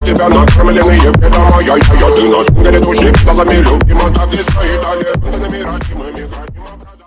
тебя на кормленные ведомо. Я, ты на сундере души, палами любима, так и стоит, а лентами родимыми храним образа.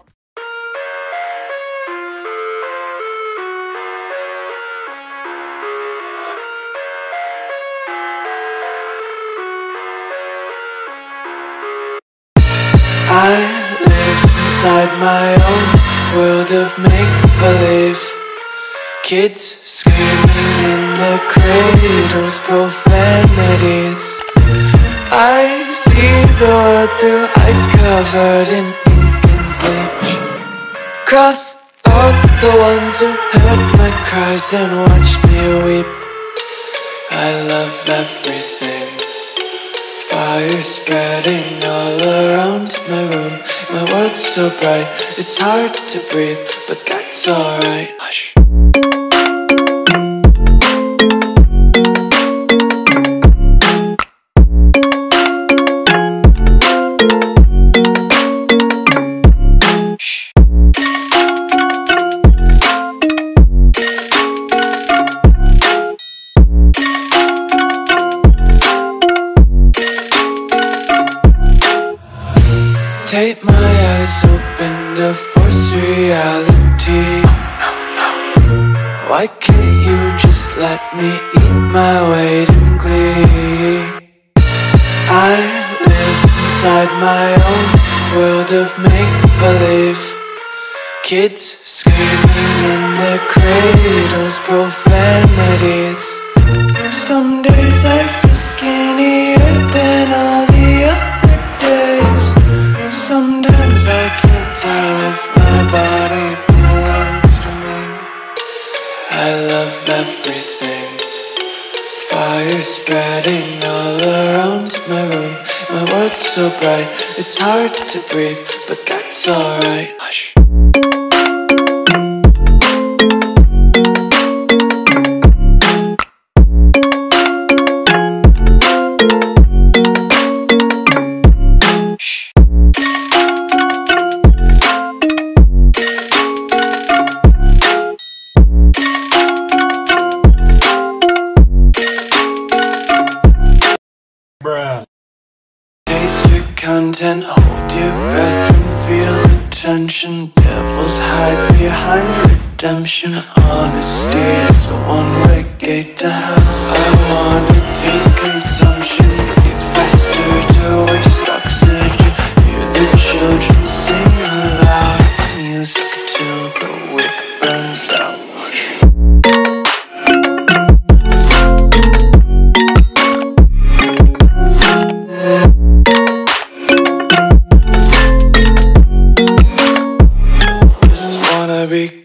I live inside my own world of make-believe. Kids screaming in the cradles, profanities. I see the world through eyes covered in ink and bleach. Cross out the ones who heard my cries and watched me weep. I love everything. Fire spreading all around my room. My world's so bright, it's hard to breathe, but that's alright. Hush. Take my eyes open to force reality. Why can't you just let me eat my weight in glee? I live inside my own world of make-believe. Kids screaming in their cradles, profanities. Some days I feel skinnier than all the other days. Sometimes I can't tell if my body belongs to me. I love everything. Fire spreading all around my room. My world's so bright, it's hard to breathe, but that's alright. Hush. Taste your content, hold your breath and feel the tension. Devils hide behind redemption. Honesty is a one-way gate to hell. I wanna taste consumption, breathe faster to waste oxygen. Hear the children sing aloud. It's music till the wick burns out. Be